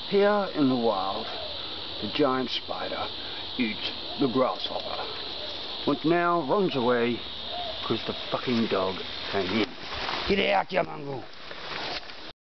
Here in the wild, the giant spider eats the grasshopper, but now runs away because the fucking dog came in. Get out, you mongrel!